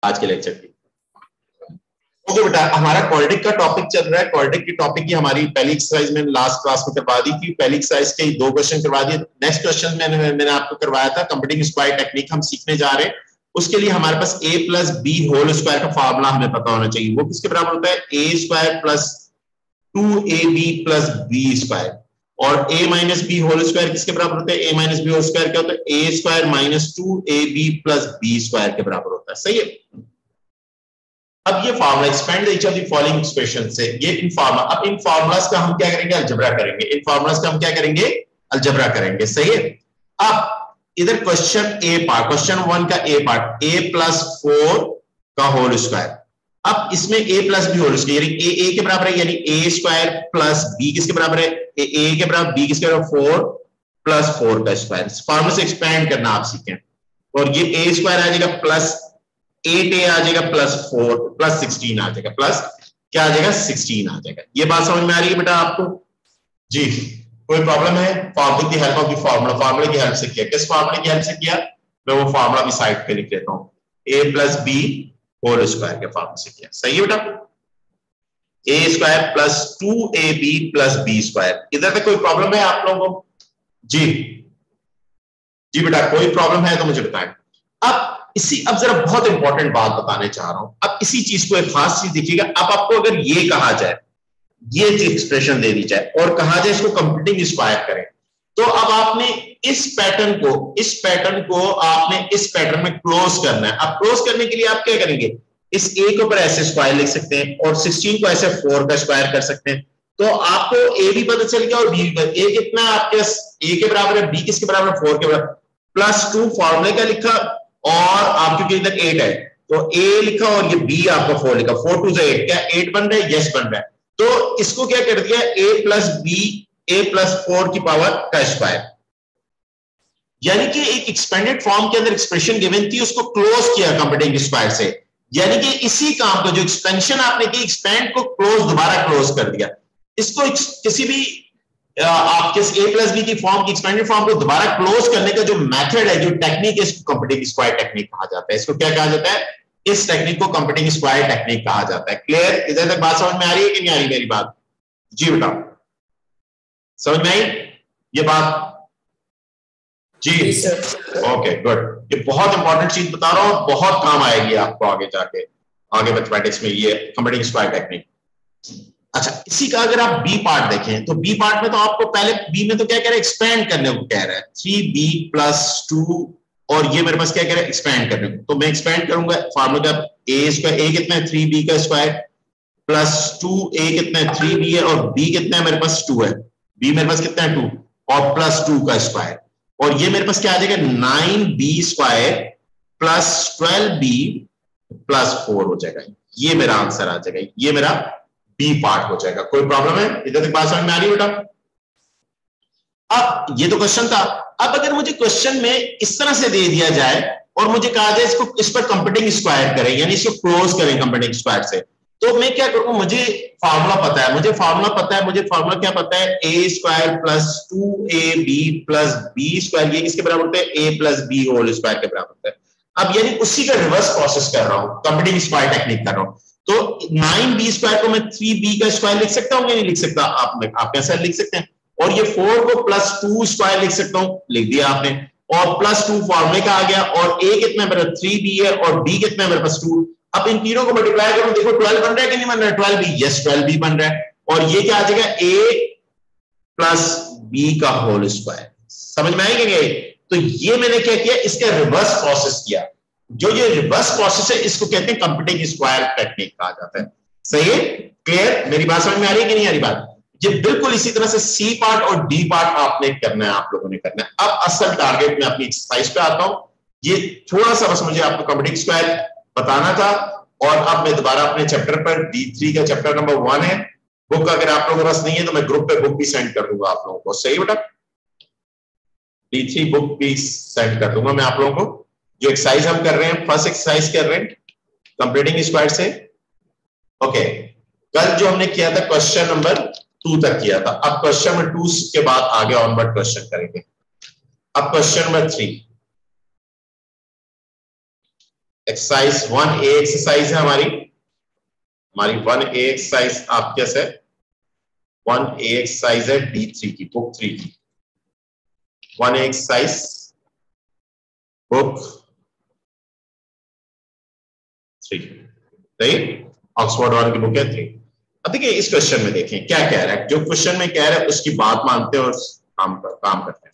आज के लेक्चर की। ओके बेटा, हमारा क्वाड्रेटिक का टॉपिक चल रहा है। क्वाड्रेटिक की टॉपिक की हमारी पहली एक्सरसाइज में लास्ट क्लास में करवा दी थी। पहली एक्सरसाइज के 2 क्वेश्चन करवा दिए। नेक्स्ट क्वेश्चन मैंने आपको करवाया था कंप्यूटिंग स्क्वायर टेक्निक हम सीखने जा रहे हैं। उसके लिए हमारे पास a plus B whole square का फॉर्मूला हमें पता होना चाहिए। वो किसके बराबर होता है? a square plus 2ab plus B square. और a minus B whole square किसके बराबर होता है? a minus B whole square क्या होता है? a square minus 2ab plus B square के बराबर होता है। सही है। अब ये formula expand each of the following expression से, ये इन फार्मूला, अब इन फार्मूलास का हम क्या करेंगे? अलजेब्रा करेंगे। इन फार्मूलास का हम क्या करेंगे? अलजेब्रा करेंगे। सही है। अब इधर क्वेश्चन ए पार्ट, क्वेश्चन 1 का ए पार्ट, a प्लस 4 का होल स्क्वायर। अब इसमें a plus B whole square यानी a के बराबर है, यानी a स्क्वायर प्लस b किसके बराबर है? a के बराबर, b किसके बराबर? 4 प्लस 4 का स्क्वायर। फार्मूला से एक्सपेंड करना आप सीखें। और ये a स्क्वायर आ जाएगा प्लस 8a आ जाएगा प्लस 4 प्लस 16 आ जाएगा, प्लस क्या आ जाएगा? 16 आ जाएगा। ये बात समझ में आ रही है बेटा आपको? जी। कोई प्रॉब्लम है? With the help of the formula, फार्मूले की हेल्प से किया। किस फार्मूले की हेल्प से किया? मैं वो फार्मूला भी साइड पे लिख देता हूं। a plus B whole square के फार्मूले से किया। सही है बेटा। a square plus 2ab plus B square. इधर तक कोई प्रॉब्लम है आप लोगों को? जी जी बेटा, कोई प्रॉब्लम है तो मुझे बताएं। अब जरा बहुत इंपॉर्टेंट बात बताने चाह रहा हूं। अब इसी चीज को एक खास चीज देखिएगा। अब आपको अगर ये कहा जाए, ये एक्सप्रेशन दे दी जाए और कहा जाए इसको कंप्यूटिंग स्क्वायर करें, तो अब आपने इस पैटर्न को आपने इस पैटर्न में क्लोज करना है। अब क्लोज करने के लिए आप क्या करेंगे? इस a के ऊपर ऐसे स्क्वायर लिख सकते हैं और 16 को ऐसे 4 का स्क्वायर कर सकते हैं। तो आपको a भी पता चल गया और b भी। a कितना है आपके? a के बराबर है, b किसके बराबर है? 4 के बराबर। प्लस 2 फॉर्मूले का लिखा और आप क्योंकि इधर 8 है तो a लिखा और ये b आपका 4 लिखा। 4 2 से 8, क्या 8 बन रहा है? यस बन रहा है। तो इसको क्या कर दिया? a plus b, a plus 4 की पावर का स्क्वायर। यानी कि एक एक्सपेंडेड फॉर्म के अंदर एक्सप्रेशन गिवन थी, उसको क्लोज किया कंप्यूटिंग स्क्वायर से। यानी कि इसी काम को, जो एक्सपेंशन आपने की, एक्सपेंड को क्लोज, दोबारा क्लोज कर दिया। इसको किसी भी आपके a प्लस बी की फॉर्म की, एक्सपेंडेड फॉर्म को दोबारा क्लोज करने का जो मेथड है, जो टेक्निक है, इसको कंप्यूटिंग स्क्वायर टेक्निक कहा जाता है। इसको क्या कहा जाता है? इस टेक्निक को कंप्यूटिंग स्क्वायर टेक्निक कहा जाता है। क्लियर? इधर तक बात समझ में आ रही है कि नहीं आ रही मेरी बात? जी बेटा, समझ में आई ये बात? जी ओके गुड। ये बहुत इंपॉर्टेंट चीज बता रहा हूं, बहुत काम आएगी आपको आगे जाके, आगे मैथमेटिक्स में, ये कंप्यूटिंग स्क्वायर टेक्निक। अच्छा, इसी का अगर आप बी पार्ट देखें तो बी पार्ट में तो आपको पहले बी में तो क्या कह रहा है? एक्सपेंड करने को कह रहा है। 3b प्लस 2 और ये मेरे पास क्या कह रहा है? एक्सपेंड करने को। तो मैं एक्सपेंड करूंगा फार्मूला का, a स्क्वायर, a कितना है? 3b का स्क्वायर प्लस 2a कितना है? 3b है और b कितना है? मेरे पास 2 है। b मेरे पास कितना है? 2 और प्लस 2 का स्क्वायर। और ये मेरे पास क्या आ जाएगा? 9b square plus 12b plus 4 हो जाएगा। ये मेरा आंसर आ जाएगा, ये मेरा बी पार्ट हो जाएगा। कोई प्रॉब्लम है? इधर तक बात समझ में आ रही है बेटा? अब ये तो क्वेश्चन था। अब अगर मुझे क्वेश्चन में इस तरह से दे दिया जाए और मुझे कहा जाए इसको, इस पर कंप्यूटिंग स्क्वायर करें, यानी इसको क्लोज करें कंप्यूटिंग स्क्वायर से, तो मैं क्या करूंगा? मुझे फार्मूला पता है, मुझे फार्मूला क्या पता है? a square plus 2ab plus b square. ये किसके बराबर होता है? a plus b whole square के बराबर होता है। अब यानी उसी का रिवर्स प्रोसेस कर रहा हूं, कंप्यूटिंग स्क्वायर टेक्निक कर रहा हूं। तो 9b स्क्वायर को मैं 3b का स्क्वायर लिख सकता हूं या नहीं लिख सकता? आप कैसे लिख सकते हैं? और ये 4 को प्लस 2 स्क्वायर लिख सकता हूं, लिख दिया आपने। और प्लस 2 फॉर्मूले का आ गया और a कितना है मेरा? 3b है और b कितना है मेरे पास? 2। अब इन तीनों को मल्टीप्लाई करूं, देखो 12 बन रहा है कि नहीं बन रहा है? 12b, यस 12b बन रहा है। और ये क्या आ जाएगा? a प्लस b का होल स्क्वायर। समझ में आएगा क्या? तो ये मैंने क्या किया? इसका रिवर्स प्रोसेस किया। जो ये रिवर्स प्रोसेस है, इसको कहते हैं कंप्यूटिंग स्क्वायर टेक्निक कहा जाता है। सही है? क्लियर? मेरी बात समझ में आ रही है कि नहीं आ रही बात? ये बिल्कुल इसी तरह से सी पार्ट और डी पार्ट आपने करना है, आप लोगों ने करना है। अब असल टारगेट में अपनी एक्सरसाइज पे आता हूं। ये थोड़ा सा बस मुझे आपको कंप्यूटिंग स्क्वायर बताना था। और अब मैं दोबारा अपने चैप्टर पर, D3 का चैप्टर नंबर 1 है। बुक अगर आप लोगों के पास नहीं है तो मैं ग्रुप पे बुक भी सेंड कर दूंगा आप लोगों को। सही बेटा? D3 बुक भी सेंड कर दूंगा मैं आप लोगों को। जो एक्सरसाइज हम कर रहे हैं, फर्स्ट एक्सरसाइज कर रहे हैं कंप्यूटिंग स्क्वायर से। ओके, कल जो हमने किया था क्वेश्चन नंबर 2 तक किया था। अब क्वेश्चन नंबर 2 के बाद आगे ऑनवर्ड क्वेश्चन करेंगे। अब question number 3। Exercise 1A exercise है हमारी 1A एक्सरसाइज आप कैसे 1A एक्सरसाइज है D3 की, बुक 3 की 1A एक्सरसाइज बुक 3 सही, ऑक्सफोर्ड वन की बुक है 3। अब देखिए इस क्वेश्चन में देखें क्या कह रहा है, जो क्वेश्चन में कह रहा है उसकी बात मानते हैं और काम करते हैं।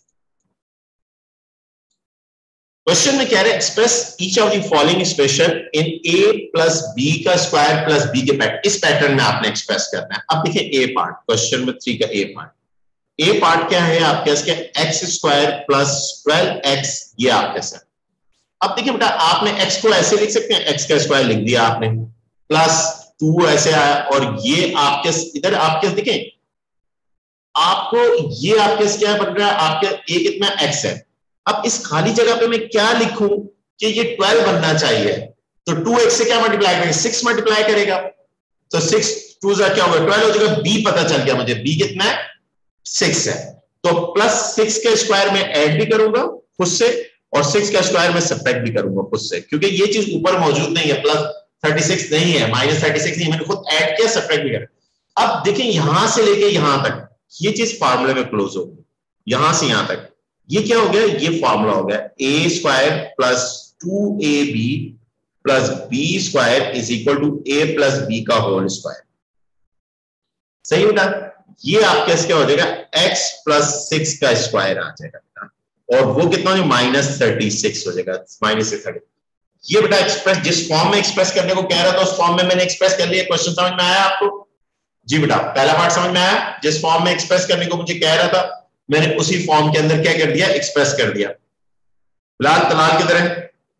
क्वेश्चन में कह रहे हैं express each of the following expression in a plus B का स्क्वायर प्लस बी के पैटर्न, इस पैटर्न में आपने एक्सप्रेस करना है। अब देखिए a पार्ट, क्वेश्चन में 3 का a पार्ट क्या है आपके इसके एक्स स्क्वायर प्लस 12x, ये आपके साथ। अब देखिए बेटा आपने x को ऐसे लिख सकते हैं, x का स्क्वायर लिख दिया आपने, प्लस 2 ऐसे आया, और ये आपके इधर आपके देखें आपको ये आपके क्या बन रहा है, आपके a कितना x है। अब इस खाली जगह पे मैं क्या लिखूं कि ये 12 बनना चाहिए, तो 2x से क्या मल्टीप्लाई करेगा, 6 मल्टीप्लाई करेगा, तो 6 2 जा क्या होगा 12 हो जाएगा। b पता चल गया मुझे, b कितना है 6 है, तो प्लस 6 के स्क्वायर में ऐड भी करूंगा खुद से और 6 का स्क्वायर में सब्ट्रैक्ट भी करूंगा खुद से, क्योंकि ये चीज ऊपर मौजूद नहीं है, प्लस 36 नहीं है, माइनस 36 नहीं, मैंने खुद ऐड किया सब्ट्रैक्ट भी करा। अब देखिए यहां से लेके यहां तक ये चीज फार्मूले में क्लोज होगी, यहां से यहां तक ये क्या हो गया, ये फार्मूला हो गया a square plus 2ab plus b square is equal to a plus b का होल स्क्वायर। सही बेटा, ये आपके क्या हो जाएगा x प्लस 6 का स्क्वायर आ जाएगा बेटा, और वो कितना हो माइनस 36 हो जाएगा, माइनस 30। ये बेटा एक्सप्रेस जिस फॉर्म में एक्सप्रेस करने को कह रहा था उस फॉर्म में मैंने एक्सप्रेस कर लिया। क्वेश्चन समझ में आया आपको? जी बेटा, पहला पार्ट समझ में आया, जिस फॉर्म में एक्सप्रेस करने को मुझे कह रहा था मैंने उसी फॉर्म के अंदर क्या कर दिया, एक्सप्रेस कर दिया। लाल तलाल की तरह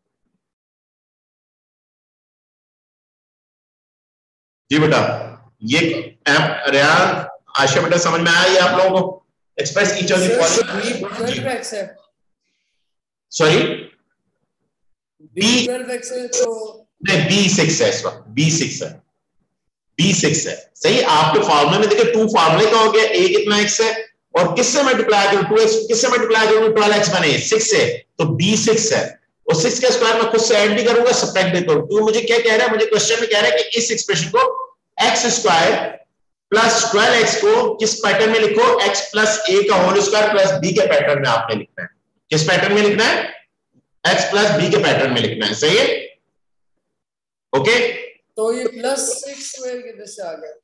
जी बेटा, ये रेयान आशा बेटा समझ में आया ये आप लोगों को? Express each of the following, sorry B12x है तो नहीं B6 है, इस वक्त B6 है, B6 है। सही, आपके फार्मूले में देखिए 2 फार्मूले का हो गया, a कितना x है और किससे मल्टीप्लाई करूं, 2x किससे मल्टीप्लाई करूं, 12x बने 6 से, तो B6 है, और 6 का स्क्वायर मैं खुद से ऐड भी करूंगा सब्ट्रैक्ट भी करूंगा। तो मुझे क्या कह रहा है, मुझे क्वेश्चन में कह रहा है कि इस एक्सप्रेशन को x स्क्वायर प्लस 12x को किस पैटर्न में लिखो, x प्लस a का होल स्क्वायर प्लस b के पैटर्न में आपने लिखना है। किस पैटर्न में लिखना है, x प्लस b के पैटर्न में लिखना है। सही है, ओके। तो ये प्लस 6 स्क्वायर किधर से आ गया,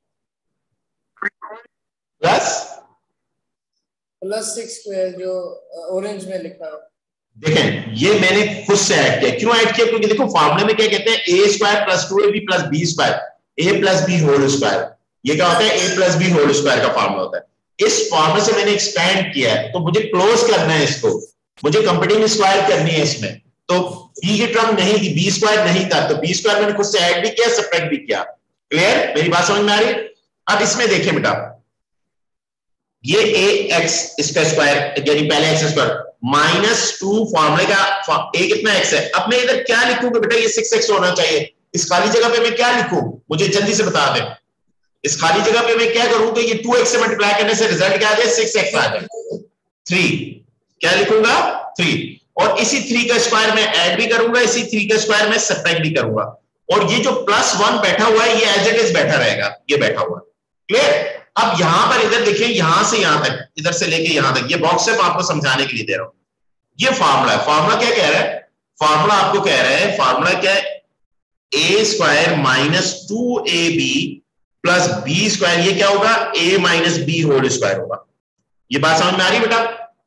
प्लस 6 स्क्वायर जो ऑरेंज में लिखा है, देखें ये मैंने खुद से ऐड किया। क्यों ऐड किया, क्योंकि देखो फार्मूले में क्या कहते हैं, a square plus 2ab plus b square, a plus b whole square, ये क्या होता है a plus b whole square का फार्मूला होता है। इस फार्मूले से मैंने एक्सपेंड किया है, तो मुझे क्लोज करना है इसको, मुझे कंप्यूटिंग स्क्वायर करनी है इसमें, तो b की टर्म नहीं थी, b स्क्वायर नहीं था, तो b स्क्वायर मैंने खुद से ऐड भी किया सब्ट्रैक्ट भी किया। क्लियर, मेरी बात समझ में आ रही है? अब इसमें देखिए बेटा, ये ax इसका स्क्वायर यानी पहले x स्क्वायर माइनस 2 फॉर्मूले का a कितना x है। अब मैं इधर क्या लिखूंगा बेटा, ये 6x होना चाहिए, इस खाली जगह पे मैं क्या लिखूं, मुझे जल्दी से बता दें। इस खाली जगह पे मैं क्या करूंगा, ये 2x से मल्टीप्लाई करने से रिजल्ट क्या आ जाए, 6x आ जाए, 3 क्या लिखूंगा 3, और इसी 3 का स्क्वायर मैं ऐड भी करूंगा, इसी 3 का स्क्वायर मैं सब्ट्रैक्ट भी करूंगा, और ये जो प्लस 1 बैठा हुआ है ये एज इट इज बैठा रहेगा, ये बैठा हुआ है। क्लियर, अब यहां पर इधर देखिए, यहां से यहां तक, इधर से लेके यहां तक, ये बॉक्स सिर्फ आपको समझाने के लिए दे रहा हूं। ये फार्मूला है, फार्मूला क्या कह रहा है, फार्मूला आपको कह रहा है, फार्मूला क्या है, a square minus 2ab plus b square, ये क्या होगा a minus b whole square होगा। ये बात समझ में आ रही है बेटा,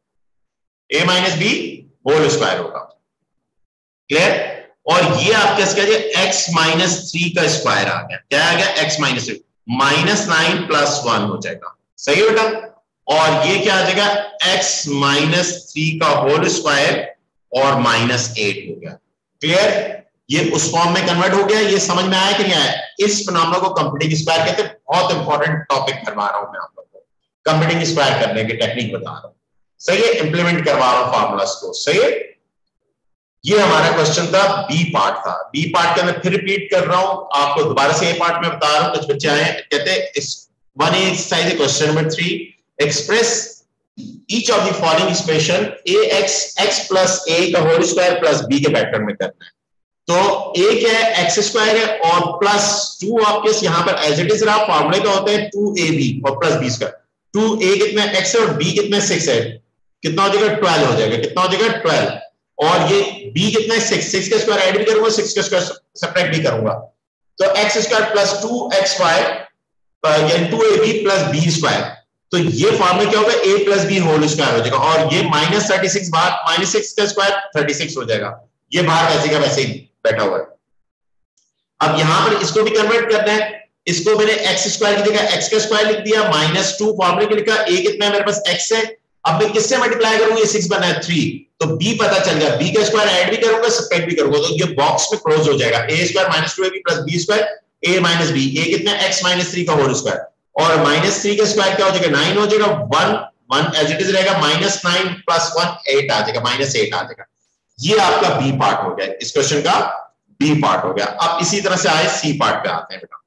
a minus b whole square होगा। क्लियर, और ये आपके x माइनस 3 का स्क्वायर आ गया, क्या आ गया x माइनस 3, माइनस 9 प्लस 1 हो जाएगा। सही है बेटा, और ये क्या आ जाएगा x माइनस 3 का होल स्क्वायर और माइनस 8 हो गया। क्लियर, ये उस फॉर्म में कन्वर्ट हो गया। ये समझ में आया कि नहीं आया? इस फिनोमेना को कंप्यूटिंग स्क्वायर कहते हैं। बहुत इंपॉर्टेंट टॉपिक करवा रहा हूं मैं आप लोगों को, कंप्यूटिंग स्क्वायर करने की टेक्निक बता रहा हूं। सही है, इंप्लीमेंट करवा रहा हूं फार्मूलास को। सही है, ये हमारा क्वेश्चन था, बी पार्ट था। बी पार्ट का मैं फिर रिपीट कर रहा हूं आपको, दोबारा से ए पार्ट में बता रहा हूं। कुछ बच्चे आए कहते हैं इस 1A exercise question number 3, express each of the following expression ax x plus a का होल स्क्वायर प्लस b के पैटर्न में करना है। तो एक है एक्स स्क्वायर है और प्लस 2 आपके यहां पर एज इट इज रहा, फॉर्मूले का होता है 2ab और प्लस b स्क्वायर। 2a कितना x है और b कितना 6 है, कितना हो जाएगा 12 हो जाएगा, कितना हो जाएगा 12। और ये b कितना है 6 का स्क्वायर ऐड भी करूंगा, 6 का स्क्वायर सब्ट्रैक्ट भी करूंगा, तो एक्स स्क्वायर प्लस 2xy यानी 2ab प्लस b स्क्वायर। तो ये फॉर्मूला क्या होगा, a plus B whole square हो जाएगा, और ये -36 बाहर -6 का स्क्वायर 36 हो जाएगा, ये बाहर वैसे का वैसे ही बैठा हुआ है। अब यहां पर इसको भी कन्वर्ट करना है, इसको मैंने एक्स स्क्वायर की जगह एक्स का स्क्वायर लिख दिया, -2 फॉर्मूले के लिखा, a कितना है मेरे पास x है, अब मैं किससे मल्टीप्लाई करूंगा, ये 6 बना है 3, तो b पता चल गया, b का स्क्वायर ऐड भी करूंगा सब्ट्रैक्ट भी करूंगा, तो ये बॉक्स में क्लोज हो जाएगा, a square -2ab plus b square a minus b, a कितना है x -3 का होल स्क्वायर, और -3 का स्क्वायर क्या हो जाएगा 9 हो जाएगा, 1 एज इट इज रहेगा, -9 प्लस 1 8 आ जाएगा, -8 आ जाएगा। ये आपका बी पार्ट हो गया, इस क्वेश्चन का बी पार्ट हो गया। अब इसी तरह से आए सी पार्ट पे आते हैं बेटा।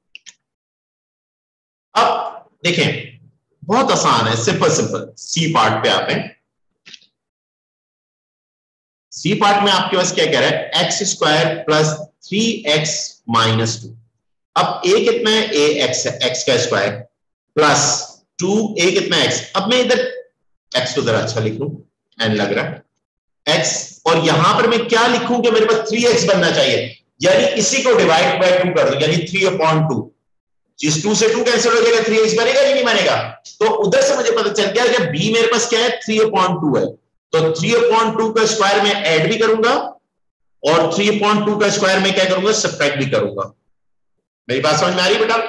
अब देखें बहुत आसान है, सिंपल सिंपल सी पार्ट पे आते हैं। सी पार्ट में आपके पास क्या कह रहा है, X square plus 3x minus 2। अब a कितना है, a x है, x का स्क्वायर प्लस 2a कितना है x। अब मैं इधर x को जरा अच्छा लिख लूं, n लग रहा है x, और यहां पर मैं क्या लिखूं कि मेरे पास 3x बनना चाहिए, यानी इसी को डिवाइड बाय 2 कर दो, यानी 3/2। जिस 2 से 2 कैंसिल हो जाएगा, 3x बनेगा या नहीं बनेगा। तो उधर से मुझे पता चल गया कि b मेरे पास क्या है 3/2 है, तो 3/2 का स्क्वायर में ऐड भी करूंगा और 3/2 का स्क्वायर में क्या करूंगा, सब्ट्रैक्ट भी करूंगा। मेरी बात समझ में आ रही है बेटा,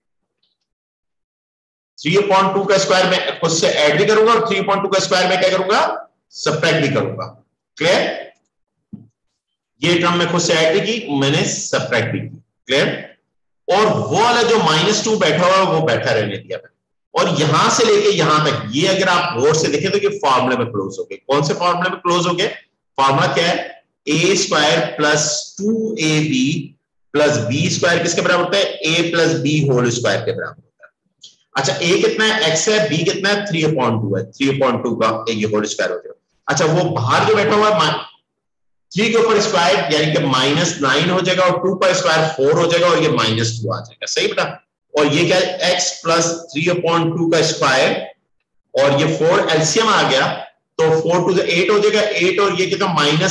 3/2 का स्क्वायर में खुद से ऐड भी करूंगा और 3/2 का स्क्वायर में क्या करूंगा, सब्ट्रैक्ट भी करूंगा। क्लियर, ये टर्म में खुद से ऐड भी की, मैंने सब्ट्रैक्ट भी की। क्लियर, और वो वाला जो -2 बैठा हुआ है वो बैठा रहने दिया मैंने, और यहां से लेके यहां तक ये अगर आप गौर से देखें तो ये फॉर्मूले में क्लोज हो गए। कौन से फॉर्मूले में क्लोज हो गए, फॉर्मूला क्या है, a square plus 2ab plus b square किसके बराबर होता है, a plus B whole square के बराबर होता है। अच्छा a कितना है x है, b कितना है 3/2 है, 3/2 का ये होल स्क्वायर हो जाएगा। अच्छा वो बाहर जो बैठा हुआ है 3 के ऊपर स्क्वायर यानी कि -9 हो जाएगा, और 2 का स्क्वायर 4 हो जाएगा, और ये -2 आ जाएगा। सही बेटा, और ये क्या है x प्लस 3/2 का स्क्वायर, और ये 4 एलसीएम आ गया, तो 4 to 8 हो जाएगा, 8 और ये कितना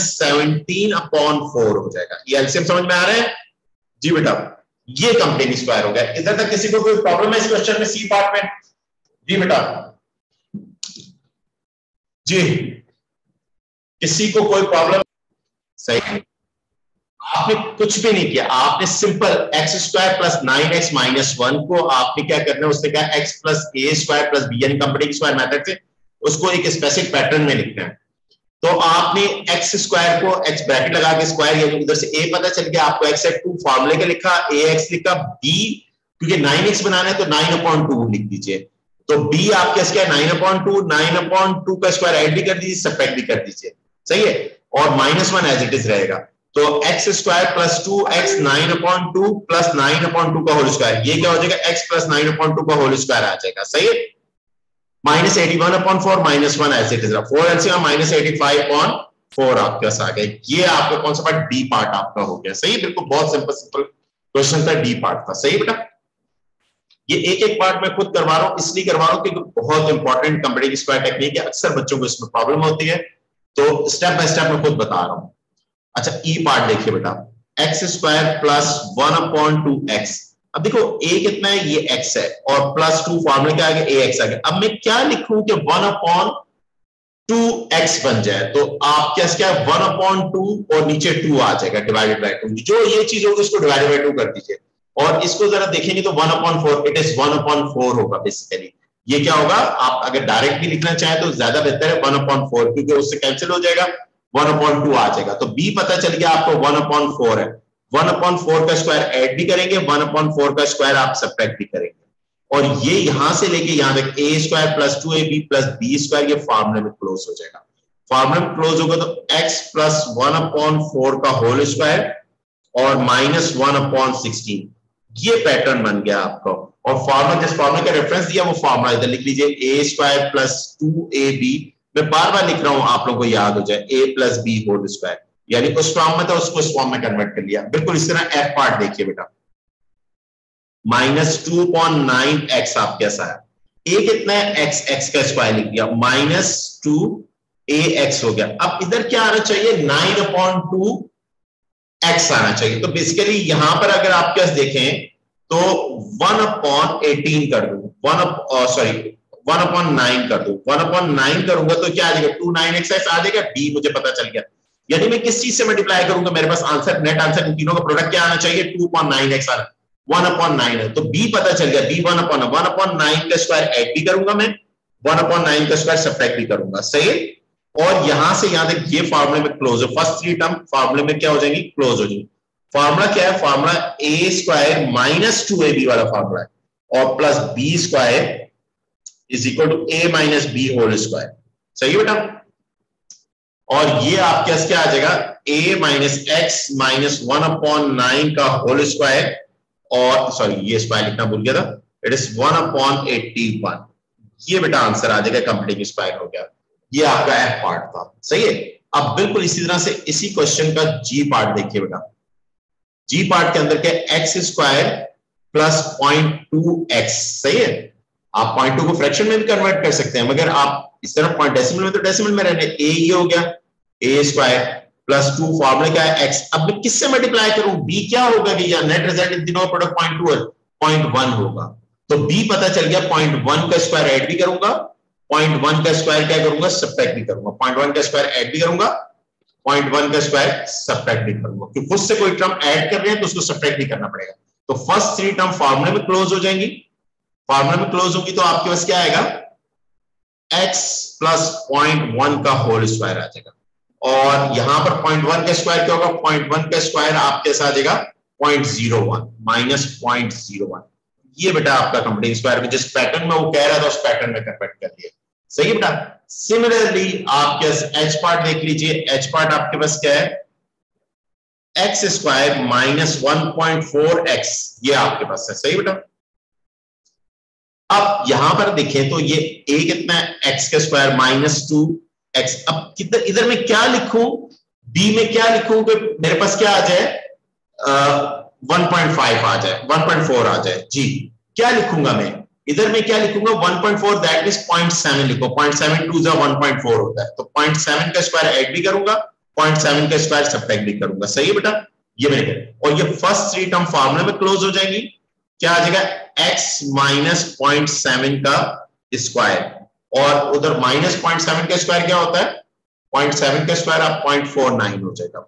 -17/4 हो जाएगा। ये एलसीएम समझ में आ रहा है जी बेटा, ये कंप्लीट स्क्वायर हो गया। इधर तक किसी को कोई प्रॉब्लम है इस क्वेश्चन में, सी पार्ट में जी बेटा, जी किसी को कोई प्रॉब्लम, सही, आपने कुछ भी नहीं किया, आपने simple X square plus 9x minus 1 को आपने क्या करना है, उसने कहा x plus a square plus b यानी कंप्लीट स्क्वायर मेथड से उसको एक स्पेसिफिक पैटर्न में लिखना है। तो आपने x स्क्वायर को x ब्रैकेट लगा के स्क्वायर, यानी उधर से a पता चल गया, आपको x है 2 फॉर्मूले का लिखा, ax लिखा, b क्योंकि 9x बनाना है तो 9/2 लिख दीजिए, तो b आपके क्या है 9/2, 9/2 का स्क्वायर ऐड भी कर दीजिए, सब्ट्रैक्ट भी कर दीजिए। सही है, और -1 एज इट इज रहेगा, तो x square plus 2x 9/2 plus 9/2 का होल स्क्वायर, ये क्या हो जाएगा x प्लस 9/2 का होल स्क्वायर आ जाएगा। सही है, -81/4 -1 एज इट इज, 4 एलसीएम -85/4 आपके पास आ गया। ये आपका कौन सा पार्ट, डी पार्ट आपका हो गया। सही, बिल्कुल बहुत सिंपल सिंपल क्वेश्चन था, डी पार्ट था। सही बेटा, ये एक एक पार्ट में खुद करवा रहा हूं, इसलिए करवा रहा हूं क्योंकि बहुत इंपॉर्टेंट कंप्लीट स्क्वायर टेक्निक है, अक्सर बच्चों को इसमें प्रॉब्लम होती है, तो स्टेप बाय स्टेप मैं खुद बता रहा हूं। अच्छा ई पार्ट देखिए बेटा, एक्स स्क्वायर प्लस 1/2x। अब देखो a कितना है, ये x है, और प्लस 2 फॉर्मूले क्या आ गया, ax आ गया। अब मैं क्या लिखूं कि 1/2x बन जाए, तो आप क्या 1/2 और नीचे 2 आ जाएगा डिवाइडेड बाय 2, जो ये चीज होगी इसको डिवाइडेड बाय 2 कर दीजिए, और इसको जरा देखेंगे तो 1/4, इट इज 1/4 होगा बेसिकली। ये क्या होगा, आप अगर डायरेक्ट भी लिखना चाहे तो ज्यादा बेहतर है 1/4, क्योंकि उससे कैंसिल हो जाएगा, 1/2 आ जाएगा। तो b पता चल गया आपको 1/4 है, 1/4 का स्क्वायर ऐड भी करेंगे, 1/4 का स्क्वायर आप सब्ट्रैक्ट भी करेंगे, और ये यहां से लेके यहां तक a square plus 2ab plus b square, ये फॉर्मूले में क्लोज हो जाएगा। फॉर्मूले में क्लोज होगा तो x प्लस 1/4 का होल स्क्वायर और -1/16, ये पैटर्न बन गया आपको। और फॉर्मूला, जिस फॉर्मूले का रेफरेंस दिया वो फॉर्मूला इधर लिख लीजिए, a स्क्वायर प्लस 2ab, मैं बार बार लिख रहा हूं आप लोगों को याद हो जाए, a plus B whole square, यानी उस फॉर्म में था उसको इस फॉर्म में कन्वर्ट कर लिया। बिल्कुल इस तरह एफ पार्ट देखिए बेटा, -2.9x आपके ऐसा है, a कितना है x, x का स्क्वायर लिख दिया, -2ax हो गया। अब इधर क्या आना चाहिए, 9/2x आना चाहिए। तो बेसिकली यहां पर अगर आप क्या देखें तो 1/18 कर दूं, 1/9 कर दूं, 1/9 करूंगा तो क्या आ जाएगा, 29x आ जाएगा, b मुझे पता चल गया। यानी मैं किस चीज से मल्टीप्लाई करूंगा, मेरे पास आंसर, नेट आंसर इन तीनों का प्रोडक्ट क्या आना चाहिए, 2.9x आना, 1/9 है तो b पता चल गया, b 1/9 का स्क्वायर ऐड भी करूंगा मैं, 1/9 का स्क्वायर सब्ट्रैक्ट भी करूंगा, सही है। और यहां से यहां तक ये फार्मूले में क्लोज है, फर्स्ट 3 टर्म फार्मूले में क्या हो जाएंगी, क्लोज हो जाएंगी। फार्मूला क्या है, फार्मूला a स्क्वायर -2ab वाला फार्मूला है, और plus b square is equal to a minus b whole square, सही है बेटा। और ये आपके पास क्या आ जाएगा, a माइनस एक्स माइनस 1/9 का होल स्क्वायर, और सॉरी ये स्क्वायर लिखना भूल गया था, इट इज 1/81। ये बेटा आंसर आ जाएगा, कंप्लीटिंग स्क्वायर हो गया। ये आपका एफ पार्ट था, सही है। अब बिल्कुल इसी तरह से इसी क्वेश्चन का जी पार्ट देखिए बेटा, जी पार्ट के अंदर क्या, एक्स स्क्वायर प्लस 0.2x, सही है। आप 0.2 को फ्रैक्शन में भी कन्वर्ट कर सकते हैं, मगर आप इस तरह पॉइंट डेसिमल में तो डेसिमल में रहने, a ये हो गया, a स्क्वायर प्लस 2, फॉर्मूला क्या है x। अब मैं किससे मल्टीप्लाई करूं, b क्या होगा भैया, नेट रिजल्ट इन तीनों प्रोडक्ट 0.2 है, 0.1 होगा। तो b पता चल गया, 0.1 का स्क्वायर ऐड भी करूंगा, 0.1 का स्क्वायर क्या करूंगा, सब्ट्रैक्ट भी करूंगा, 0.1 का स्क्वायर ऐड भी करूंगा, 0.1 का स्क्वायर सब्ट्रैक्ट भी करूंगा, क्योंकि खुद से कोई टर्म ऐड कर रहे हैं तो उसको सब्ट्रैक्ट भी करना पड़ेगा। तो फर्स्ट 3 टर्म फार्मूले में क्लोज हो जाएंगी, फार्मूला में क्लोज होगी तो आपके पास क्या आएगा, x प्लस 0.1 का होल स्क्वायर आ जाएगा। और यहां पर 0.1 का स्क्वायर क्या होगा, 0.1 का स्क्वायर आपके साथ आ जाएगा 0.01 माइनस 0.01। ये बेटा आपका कंप्लीटिंग स्क्वायर में जिस पैटर्न में वो कह रहा था उस पैटर्न में कन्वर्ट कर दिया, सही है बेटा। सिमिलरली आपके एच पार्ट देख लीजिए, एच पार्ट आपके पास क्या है, एक्स स्क्वायर माइनस 1.4x, ये आपके पास है, सही बेटा। अब यहां पर देखें तो ये a कितना है, x का स्क्वायर -2x। अब किधर इधर में क्या लिखूं, b में क्या लिखूं कि मेरे पास क्या आ जाए, 1.5 आ जाए, 1.4 आ जाए, जी क्या लिखूंगा मैं इधर में, क्या लिखूंगा 1.4, दैट मींस 0.7 लिखो, 0.7 2 1.4 होता है, तो 0.7 का स्क्वायर ऐड भी करूंगा, 0.7 का स्क्वायर सब्ट्रैक्ट भी करूंगा, सही है बेटा। ये मैंने किया, और ये फर्स्ट 3 टर्म फार्मूले में क्लोज हो जाएंगी, क्या आ जाएगा, x माइनस 0.7 का स्क्वायर, और उधर -0.7 का स्क्वायर क्या होता है, 0.7 का स्क्वायर आप 0.49 हो जाएगा,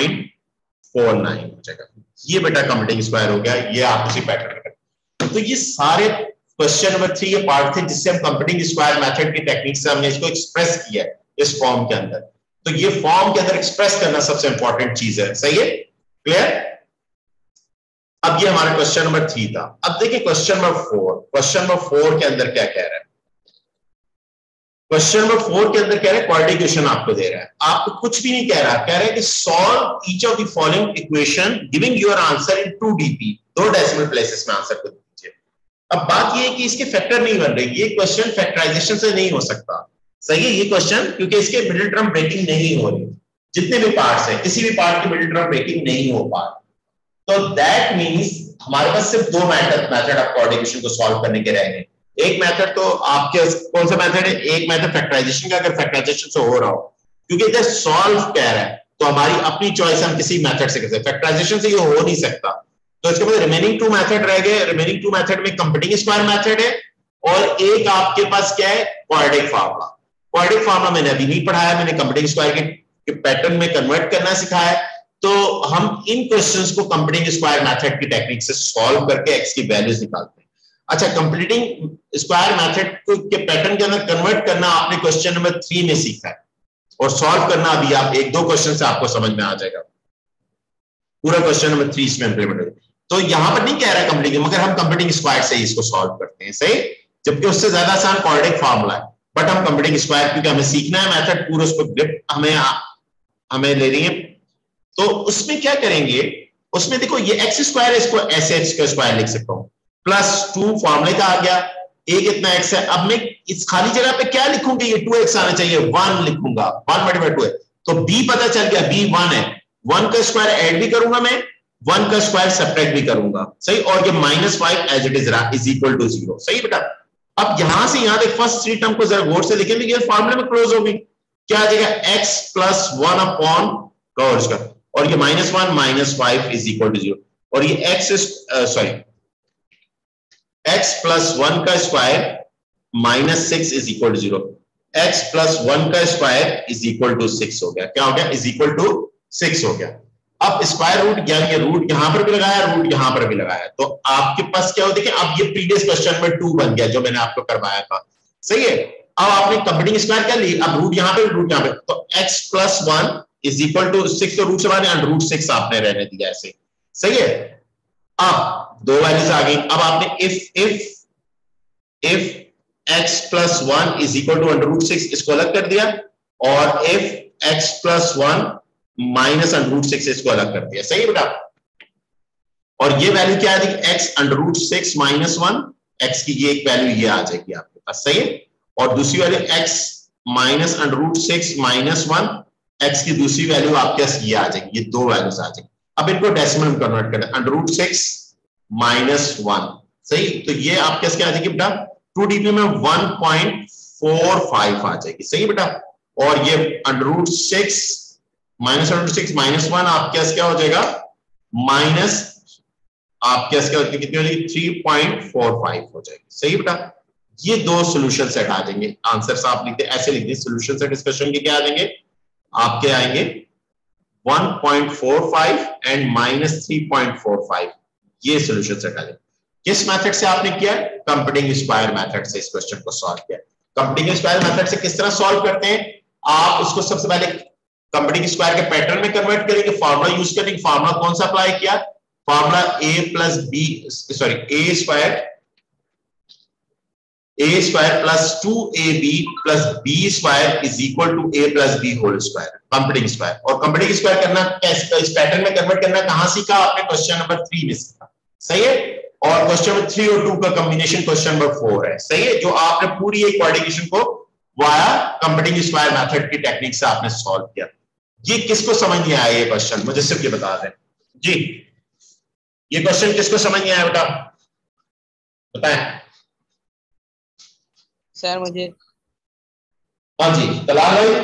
0.49 हो जाएगा। ये बेटा कंप्लीटिंग स्क्वायर हो गया, ये आप उसी पैटर्न में। तो ये सारे क्वेश्चन नंबर 3 ये पार्ट थे जिससे हम कंप्लीटिंग स्क्वायर मेथड की टेक्निक से हमने इसको एक्सप्रेस किया है इस फॉर्म के अंदर। तो ये फॉर्म के अंदर एक्सप्रेस करना सबसे इंपॉर्टेंट चीज है, सही है, क्लियर। अब ये हमारा क्वेश्चन नंबर 3 था। अब देखिए क्वेश्चन नंबर 4, क्वेश्चन नंबर 4 के अंदर क्या कह रहा है, क्वेश्चन नंबर 4 के अंदर कह रहा है क्वाड्रेटिक इक्वेशन आपको दे रहा है, आपको कुछ भी नहीं कह रहा, कह रहा है कि solve each of the following equation giving your answer in 2 dp, 2 decimal places में आंसर को दीजिए। अब बात ये है कि इसके फैक्टर नहीं बन रहे, ये क्वेश्चन फैक्टराइजेशन से नहीं हो सकता, सही है ये क्वेश्चन, क्योंकि इसके मिडिल टर्म ब्रेकिंग नहीं हो रही, जितने भी पार्ट्स हैं किसी भी पार्ट की मिडिल टर्म ब्रेकिंग नहीं हो पा रही। तो दैट मींस हमारे पास सिर्फ 2 मेथड ऑफ क्वाड्रेटिक इक्वेशन को सॉल्व करने के रहेंगे। एक मेथड तो आपके कौन सा मेथड है, एक मेथड फैक्टराइजेशन का, अगर फैक्टराइजेशन से हो रहा हो, क्योंकि इधर सॉल्व कह रहा है तो हमारी अपनी चॉइस, हम किसी मेथड से कर सकते हैं, फैक्टराइजेशन से ये हो नहीं सकता। तो इसके बाद रिमेनिंग 2 मेथड रह गए, रिमेनिंग 2 मेथड में कंप्लीटिंग स्क्वायर मेथड है, और एक आपके पास क्या है, क्वाड्रेटिक फार्मूला। क्वाड्रेटिक फार्मूला मैंने अभी नहीं पढ़ाया, मैंने कंप्लीटिंग स्क्वायर के पैटर्न में कन्वर्ट करना सिखाया है। तो हम इन क्वेश्चंस को कंप्लीटिंग स्क्वायर मेथड की टेक्निक से सॉल्व करके एक्स की वैल्यूज निकालते हैं। अच्छा, कंप्लीटिंग स्क्वायर मेथड के पैटर्न के अंदर कन्वर्ट करना आपने क्वेश्चन नंबर 3 में सीखा है, और सॉल्व करना अभी आप 1-2 क्वेश्चन से आपको समझ में आ जाएगा, पूरा क्वेश्चन नंबर 3 इसमें इंप्लीमेंट होगा। तो यहां पर नहीं कह रहा है कंप्लीटिंग, मगर हम कंप्लीटिंग स्क्वायर से ही इसको सॉल्व करते हैं, सही, जबकि उससे ज्यादा आसान क्वाड्रेटिक फार्मूला है, बट हम कंप्लीटिंग स्क्वायर क्योंकि हमें सीखना है मेथड पूरा, उस पर ग्रिप हमें ले रही है। तो उसमें क्या करेंगे, उसमें देखो ये एक्स स्क्वायर है, इसको ऐसे एक्स का स्क्वायर लिख सकता हूं, +2 फॉर्मूले का आ गया, a कितना x है। अब मैं इस खाली जगह पे क्या लिखूंगा, ये 2x आना चाहिए, 1 लिखूंगा, 1/2 है, तो b पता चल गया, b 1 है, 1 का स्क्वायर ऐड भी करूंगा मैं, 1 का स्क्वायर सब्ट्रैक्ट भी करूंगा, सही, और ये -5 एज इट इज रहा, इज इक्वल टू 0, सही बेटा। अब यहां से यहां तक फर्स्ट 3 टर्म को जरा गौर से देखें, ये फॉर्मूले में क्लोज होगी, क्या आ जाएगा, x प्लस 1 अपॉन का होल स्क्वायर, और ये -1 -5 इज इक्वल टू 0, और ये x प्लस 1 का square -6 is equal to 0, x plus 1 का स्क्वायर इज इक्वल टू 6 हो गया, क्या हो गया, इज इक्वल टू 6 हो गया। अब स्क्वायर रूट, यानी कि रूट यहां पर भी लगाया, रूट यहां पर भी लगाया, तो आपके पास क्या हो, देखिए अब ये प्रीवियस क्वेश्चन में 2 बन गया जो मैंने आपको करवाया था, सही है। अब आपने कंप्लीटिंग स्क्वायर कर ली, अब रूट यहां पे, रूट यहां पे, तो x plus 1 is equal to 6, तो रूट से बाहर √6 आपने रहने दिया ऐसे, सही है। अब दो वैल्यूज आ गई, अब आपने if x plus 1 is equal to √6 इसको अलग कर दिया, और इफ x प्लस 1 माइनस √6 इसको अलग कर दिया, सही है बेटा। और ये वैल्यू क्या है, x √6 माइनस 1, x की ये एक वैल्यू ये आ जाएगी आपके पास, सही है। और दूसरी value x minus √6 minus 1, x की दूसरी वैल्यू आपके पास ये आ जाएगी, ये दो वैल्यूज आ जाएंगी। अब इनको डेसिमल में कन्वर्ट करना, √6 माइनस 1, सही, तो ये आपके पास क्या आ जाएगी बेटा, 2dp में 1.45 आ जाएगी, सही बेटा। और ये √6 माइनस √6 माइनस 1 आपके पास क्या हो जाएगा, माइनस आपके पास क्या होती है, कितनी हो जाएगी, 3.45 हो जाएगी, सही बेटा। ये दो सॉल्यूशन सेट आ जाएंगे, आंसर आप लिखते ऐसे लिखते हैं, सॉल्यूशन सेट डिस्कशन के क्या आ जाएंगे आपके, आएंगे 1.45 एंड -3.45, ये सॉल्यूशन सेट आ जाएंगे। किस मेथड से आपने किया, कंप्यूटिंग स्क्वायर मेथड से इस क्वेश्चन को सॉल्व किया। कंप्यूटिंग स्क्वायर मेथड से किस तरह सॉल्व करते हैं, आप उसको सबसे पहले कंप्यूटिंग स्क्वायर के पैटर्न में कन्वर्ट करेंगे, फार्मूला यूज करेंगे। फार्मूला कौन सा अप्लाई किया, formula a plus B, sorry A square plus 2ab plus b square is equal to a plus b whole square, computing square. और कंप्यूटिंग स्क्वायर करना कैसे, इस पैटर्न में कन्वर्ट करना कहां सीखा आपने, क्वेश्चन नंबर 3 में सीखा, सही है। और क्वेश्चन नंबर 3 और 2 का कॉम्बिनेशन क्वेश्चन नंबर 4 है, सही है, जो आपने पूरी एक क्वाड्रिकेशन को वाया कंप्यूटिंग स्क्वायर मेथड की टेक्निक से आपने सॉल्व किया। ये किसको समझ नहीं आया ये क्वेश्चन, मुझे सिर्फ ये बता दें जी, ये क्वेश्चन किसको समझ नहीं आया बेटा, बताएं सर मुझे। हाँ जी, तलाल भाई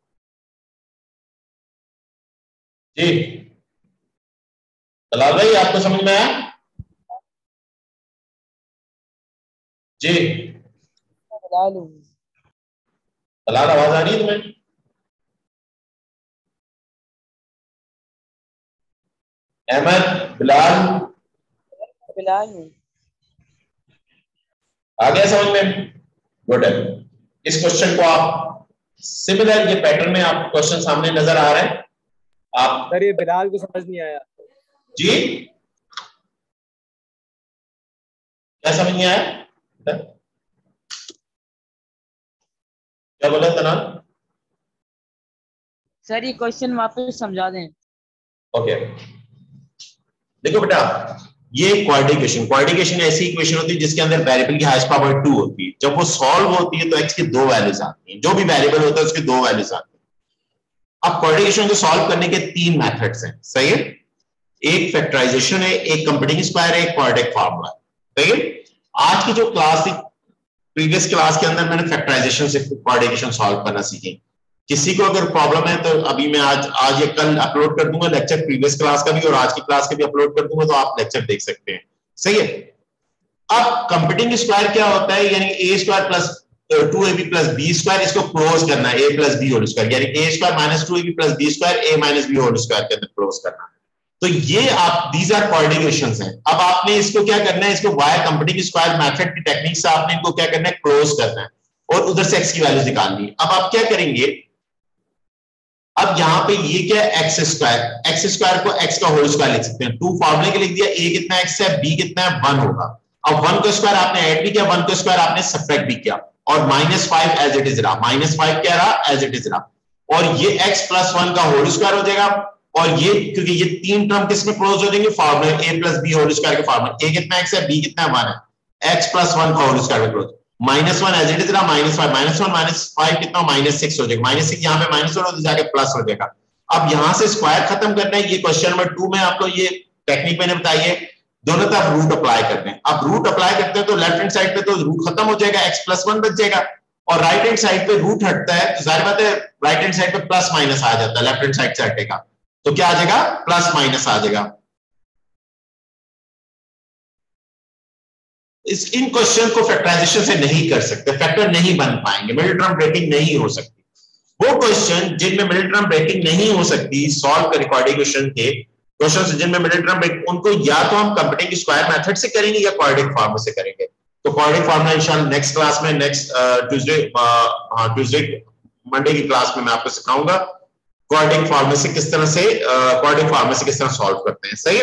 जी, तलाल भाई आपको समझ में आया जी, तलाल आवाज आ रही है तुम्हें, अहमद, बिलाल आ गया समझ में, गुड है। इस क्वेश्चन को आप सिमिलर, ये पैटर्न में आप क्वेश्चन सामने नजर आ रहे हैं आप, सर ये बिलाल को समझ नहीं आया जी, क्या समझ नहीं आया, क्या बोला तलाल, सर ये क्वेश्चन वापस समझा दें। ओके देखो बेटा, ये क्वाड्रिकेशन ऐसी इक्वेशन होती है जिसके अंदर वेरिएबल की हाईएस्ट पावर 2 होती है। जब वो सॉल्व होती है तो x की दो वैल्यूज आती हैं, जो भी वेरिएबल होता है उसकी दो वैल्यूज आती हैं। अब क्वाड्रिकेशन को सॉल्व करने के 3 मेथड्स हैं, सही है, एक फैक्टराइजेशन है, एक कंप्यूटिंग स्क्वायर है, एक क्वाड्रेटिक फार्मूला, सही है। आज की जो क्लास थी, प्रीवियस क्लास के अंदर मैंने फैक्टराइजेशन से क्वाड्रिकेशन सॉल्व करना सीखी। किसी को अगर प्रॉब्लम है तो अभी मैं आज या कल अपलोड कर दूंगा लेक्चर, प्रीवियस क्लास का भी और आज की क्लास का भी अपलोड कर दूंगा, तो आप लेक्चर देख सकते हैं, सही है। अब कंप्यूटिंग स्क्वायर क्या होता है, यानी A square plus 2ab plus B square, इसको क्लोज करना है, a plus B whole square, यानी a square minus 2ab plus B square a minus B whole square के अंदर क्लोज करना है। तो ये आप, दीज आर क्वाड्रिकेशंस हैं। अब आपने इसको क्या करना है, इसको वाया कंप्यूटिंग स्क्वायर मेथड की टेक्निक से आपने इनको क्या करना है, क्लोज करना है, और उधर से x की वैल्यू निकालनी है। अब आप क्या करेंगे, अब यहां पे ये क्या है, एक्स स्क्वायर को x का होल स्क्वायर लिख सकते हैं, 2 फार्मूले के लिख दिया, a कितना x है, b कितना है, 1 होगा। अब 1 का स्क्वायर आपने ऐड भी किया, 1 का स्क्वायर आपने सब्ट्रैक्ट भी किया, और -5 एज इट इज रहा, -5 क्या रहा, एज इट इज रहा। और ये x प्लस 1 का होल स्क्वायर हो जाएगा, और ये क्योंकि ये 3 टर्म किसमें क्लोज हो जाएंगे, formula a plus B whole square के फार्मूला, a कितना x है, b कितना है, 1 है, x प्लस 1 का होल स्क्वायर में क्लोज। -1 एज इट इज रहा, -5 -1 -5 कितना -6 हो जाएगा, -6 यहाँ पे -1 हो जाके प्लस हो जाएगा। अब यहां से स्क्वायर खत्म करना है, ये क्वेश्चन नंबर 2 में आपको ये टेक्निक मैंने बताई है, दोनों तरफ रूट अप्लाई करते हैं। अब रूट अप्लाई करते हैं तो लेफ्ट हैंड साइड पे तो रूट खत्म हो जाएगा, x+1 बच जाएगा, और राइट हैंड साइड पे रूट हटता है तो जाहिर बात है राइट हैंड साइड पे प्लस माइनस आ जाता है, लेफ्ट हैंड साइड से हटेगा तो क्या आ जाएगा, प्लस माइनस आ जाएगा। इन क्वेश्चन को फैक्टराइजेशन से नहीं कर सकते, फैक्टर नहीं बन पाएंगे, मिडिल टर्म ब्रेकिंग नहीं हो सकती। वो क्वेश्चन जिनमें मिडिल टर्म ब्रेकिंग नहीं हो सकती, सॉल्व कर रिकॉर्डिंग क्वेश्चन जिनमें मिडिल टर्म ब्रेक, उनको या तो हम कंप्यूटिंग स्क्वायर मेथड से करेंगे या क्वाड्रेटिक फॉर्म से करेंगे। तो क्वाड्रेटिक फॉर्मूला इंशाल्लाह नेक्स्ट क्लास में, नेक्स्ट ट्यूसडे मंडे की क्लास में मैं आपको सिखाऊंगा क्वाड्रेटिक फॉर्मूला से किस तरह से सॉल्व करते हैं। सही,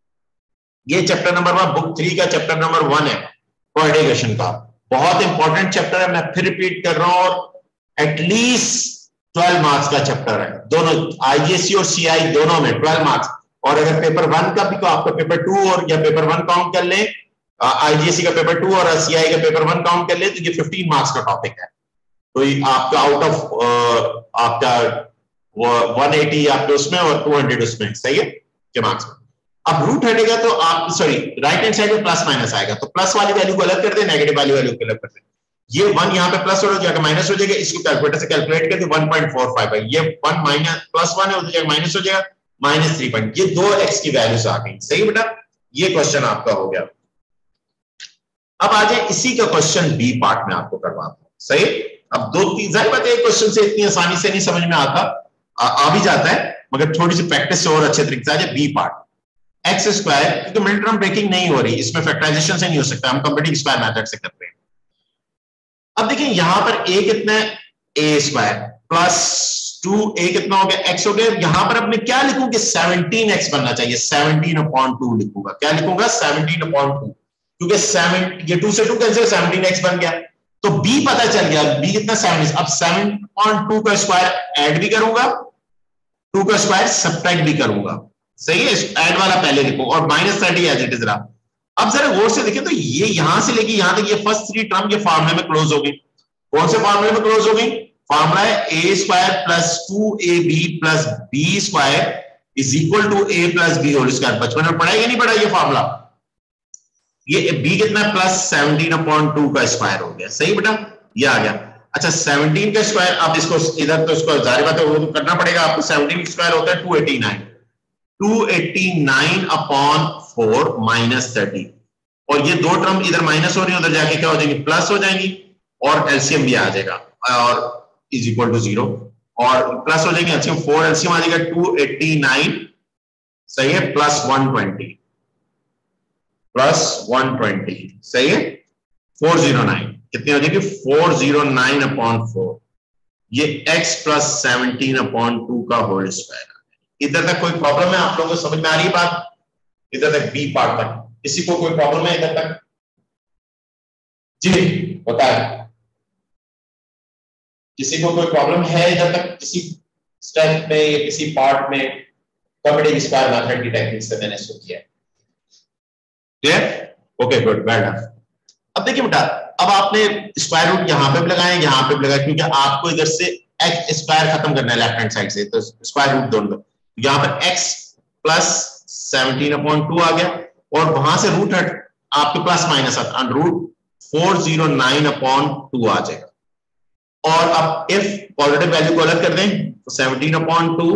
ये चैप्टर नंबर 1 बुक 3 का चैप्टर नंबर 1 है क्वाड्रेटिक का, बहुत इंपॉर्टेंट चैप्टर है, मैं फिर रिपीट कर रहा हूं, और एटलीस्ट 12 मार्क्स का चैप्टर है, दोनों आईजीएससी और सीआई दोनों में 12 मार्क्स। और अगर पेपर 1 का भी तो आपका पेपर 2 और या पेपर 1 काउंट कर लें, आईजीएससी का पेपर 2 और सीआई का पेपर 1 काउंट कर ले तो ये 15 मार्क्स का टॉपिक है। तो आपका आउट ऑफ आपका 180 आपके उसमें और 200 उसमें, सही है के मार्क्स में। अब रूट हटेगा तो आप सॉरी राइट हैंड साइड में प्लस माइनस आएगा, तो प्लस वाली वैल्यू को अलग कर दे, नेगेटिव वाली वैल्यू को अलग कर दे। ये 1 यहाँ पे प्लस हो जाएगा, माइनस हो जाएगा, इसको कैलकुलेटर से कैलकुलेट करके 1.45 है, ये 1 माइनस +1 है, हो जाएगा माइनस हो जाएगा -3. ये 2 x की वैल्यूज आ गई। सही बेटा, ये क्वेश्चन आपका हो गया। अब आ जाए इसी का क्वेश्चन बी पार्ट में आपको करवाता हूं। सही, अब 2-3 जाहिर बात है एक क्वेश्चन से इतनी आसानी से नहीं समझ में आता, आ भी जाता है, मगर थोड़ी सी प्रैक्टिस से और अच्छे तरीके से आ जाए। बी पार्ट एक्स स्क्वायर, क्योंकि मिडिल टर्म ब्रेकिंग नहीं हो रही, इसमें फैक्टराइजेशन से नहीं हो सकता, हम कंप्यूटिंग स्क्वायर मेथड से करते हैं। अब देखिए यहां पर a कितना है, a स्क्वायर प्लस 2a कितना हो गया, x हो गया। यहां पर अब मैं क्या लिखूंगा, 17x बनना चाहिए, 17/2 लिखूंगा। क्या लिखूंगा, 17/2, क्योंकि 7 ये 2 से 2 कैंसिल, 17x बन गया। तो b पता चल गया, b कितना 7। अब 7.2 का स्क्वायर ऐड भी करूंगा, 2 का स्क्वायर सब्ट्रैक्ट भी करूंगा। सही है, ऐड वाला पहले लिखो, और -30 एज इट इज रहा। अब जरा गौर से देखें तो ये यहां से लेके यहां तक ये फर्स्ट 3 टर्म ये फार्मूले में क्लोज हो गई। कौन से फार्मूले में क्लोज हो गई, फार्मूला है a square plus 2ab plus b square is equal to a plus b whole square. बचपन में पढ़ा है या नहीं पढ़ा ये फार्मूला, ये b कितना प्लस 17/2 का स्क्वायर हो गया। सही बेटा, ये आ गया। अच्छा 17 का स्क्वायर, अब इसको इधर तो इसको जाहिर बात है वो तो करना पड़ेगा आपको। 17 का स्क्वायर होता है 289, 289/4 -30, और ये 2 टर्म इधर माइनस हो रही है, उधर जाके क्या हो जाएंगी, प्लस हो जाएंगी, और एलसीएम भी आ जाएगा और इज इक्वल टू 0, और प्लस हो जाएंगे एलसीएम 4, एलसीएम आ जाएगा 289, सही है, प्लस 120, सही है, 409 कितनी हो जाएगी, 409/4, ये x प्लस 17/2 का होल स्क्वायर। इधर तक कोई प्रॉब्लम है आप लोगों को, समझ में आ रही है बात, इधर तक बी पार्ट तक किसी को कोई प्रॉब्लम है इधर तक, जी बताए, किसी को कोई प्रॉब्लम है इधर तक, किसी स्टेप में या किसी पार्ट में कंप्यूटिंग स्क्वायर मेथड की टेक्निक से मैंने इसको किया है, clear, okay good, well done. अब देखिए बेटा, अब आपने स्क्वायर रूट यहां पे भी लगाया, यहां पे भी लगाया, क्योंकि आपको इधर से x स्क्वायर खत्म करना है लेफ्ट हैंड साइड से, तो स्क्वायर रूट दोनों, यहां पर x प्लस 17/2 आ गया, और वहां से रूट हट आपके प्लस माइनस आता, रूट 409/2 आ जाएगा। और अब इफ पॉजिटिव वैल्यू को अलग कर दें तो 17/2,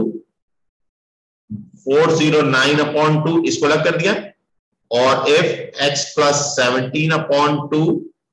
409/2 इसको अलग कर दिया, और इफ x प्लस 17/2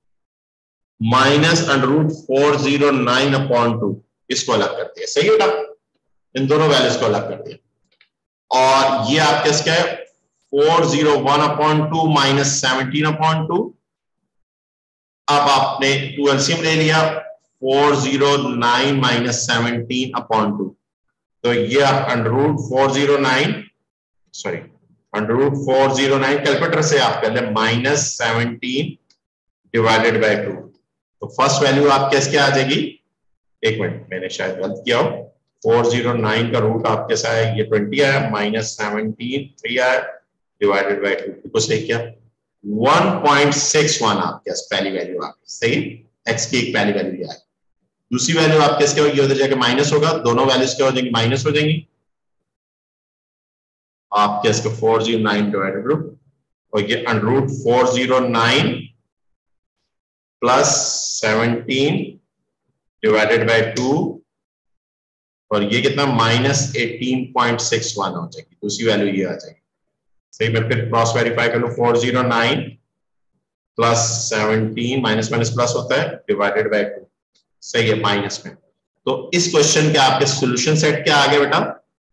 माइनस √ 409/2 इसको अलग कर दिया। सही होगा, इन दोनों वैल्यूज को अलग कर दिया, और ये आपके इसका है 401/2 माइनस 17/2। अब आपने 2 एलसीएम ले लिया, 409 माइनस 17/2, तो ये √ 409 सॉरी √ 409 कैलकुलेटर से आप कर ले -17 डिवाइडेड बाय 2, तो फर्स्ट वैल्यू आपके इसके आ जाएगी, एक मिनट मैंने शायद गलत किया हो, 409 का रूट आपके साथ है ये 20 आया, -17 3 आया, डिवाइडेड बाय 2 कुछ नहीं किया, 1.61 आपके पास पहली वैल्यू आ गई, सही। एक्स की एक पहली वैल्यू आ गई, दूसरी वैल्यू आपके इसके होगी, उधर जाके माइनस होगा, दोनों वैल्यूज क्या हो जाएंगी, माइनस हो जाएंगी। आपके इसके 409 डिवाइडेड और ये under root 409 plus 17 divided by 2 और ये कितना -18.61 हो जाएगी, दूसरी वैल्यू ये आ जाएगी, सही। मैं फिर क्रॉस वेरीफाई कर लूं, 409 प्लस 17 माइनस माइनस प्लस होता है डिवाइडेड बाय 2, सही है, माइनस में। तो इस क्वेश्चन के आपके सॉल्यूशन सेट क्या आ गया बेटा,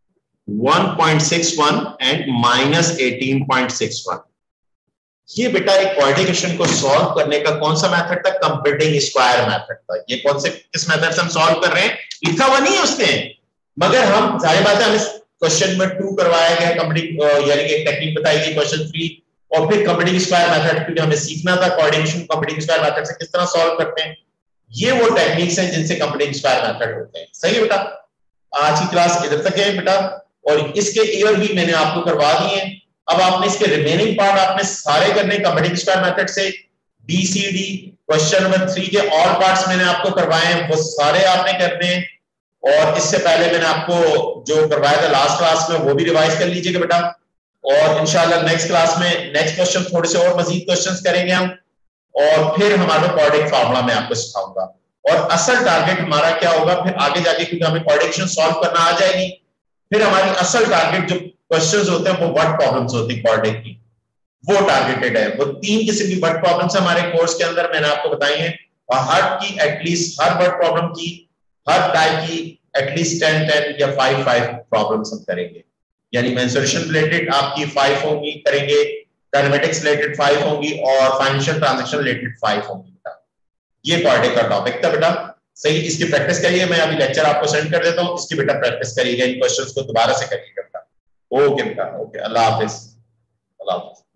1.61 एंड -18.61। ये बेटा एक क्वाड्रेटिक इक्वेशन को सॉल्व करने का कौन सा मेथड था, कंप्यूटिंग स्क्वायर मेथड था। ये कौन से किस मेथड से हम सॉल्व कर रहे हैं, लिखा हुआ नहीं है उसने, मगर हम जाहिर बात है हमें क्वेश्चन में 2 करवाया गया कंप्यूटिंग, यानी कि एक टेक्निक बताई गई क्वेश्चन 3, और फिर कंप्यूटिंग स्क्वायर मेथड, क्योंकि हमें सीखना था कोऑर्डिनेशन कंप्यूटिंग स्क्वायर मेथड से किस तरह सॉल्व करते हैं। ये वो टेक्निक्स हैं जिनसे कंप्यूटिंग स्क्वायर मेथड होते हैं, सही है बेटा। आज की क्लास इधर तक है बेटा, और इसके ईयर भी मैंने आपको करवा दिए हैं। अब आपने इसके रिमेनिंग पार्ट आपने सारे करने कंप्यूटिंग स्क्वायर मेथड से, BCD क्वेश्चन नंबर 3 के ऑल पार्ट्स मैंने आपको करवाए हैं, वो सारे आपने करने हैं। और इससे पहले मैंने आपको जो करवाया था लास्ट क्लास में वो भी रिवाइज कर लीजिएगा बेटा। और इंशाल्लाह नेक्स्ट क्लास में नेक्स्ट क्वेश्चन थोड़े से और मजीद क्वेश्चंस करेंगे हम, और फिर हमारा क्वाड्रेटिक फार्मूला मैं आपको सिखाऊंगा। और असल टारगेट हमारा क्या होगा फिर आगे जाके, क्योंकि हमें क्वाड्रेटिक सॉल्व करना आ जाएगी, फिर हमारी असल टारगेट जो क्वेश्चंस होते हैं वो वर्ड प्रॉब्लम्स होती है क्वाड्रेटिक की, वो टारगेटेड है। वो 3 किस्म की वर्ड प्रॉब्लम्स हमारे कोर्स के अंदर मैंने आपको बताई हैं, और हर की एटलीस्ट हर वर्ड प्रॉब्लम की हर टाइप की एटलीस्ट 10 या 5 प्रॉब्लम्स हम करेंगे। यानी मेंसुरेशन रिलेटेड आपकी 5 होंगी करेंगे, काइनेमेटिक्स रिलेटेड 5 होंगी, और फाइनेंशियल ट्रांजैक्शन रिलेटेड 5 होंगी बेटा। ये क्वाड्रेटिक का टॉपिक था बेटा, सही। इसकी प्रैक्टिस करिए, मैं अभी लेक्चर आपको सेंड कर देता हूँ, इसकी बेटा प्रैक्टिस करिएगा, इन क्वेश्चंस को दोबारा से करिएगा बेटा। ओके बेटा, ओके, अल्लाह हाफिज, अल्लाह हाफिज।